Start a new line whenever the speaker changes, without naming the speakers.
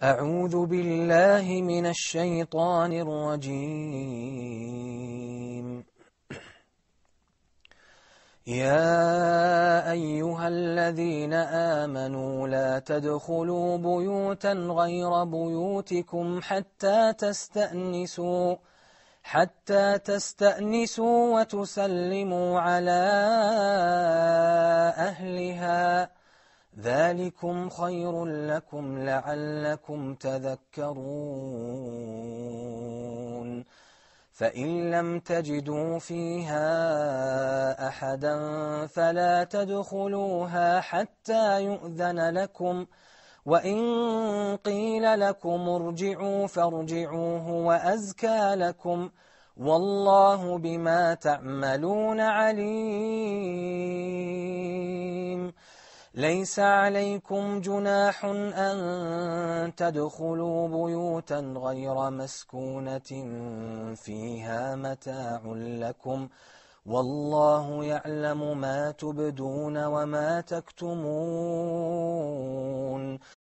أعوذ بالله من الشيطان الرجيم. يا أيها الذين آمنوا لا تدخلوا بيوتا غير بيوتكم حتى تستأنسوا وتسلموا على أهلها، ذلكم خير لكم لعلكم تذكرون. فإن لم تجدوا فيها أحدا فلا تدخلوها حتى يؤذن لكم، وإن قيل لكم ارجعوا فارجعوا هو أزكى لكم، والله بما تعملون عليم. ليس عليكم جناح أن تدخلوا بيوتا غير مسكونة فيها متاع لكم، والله يعلم ما تبدون وما تكتمون.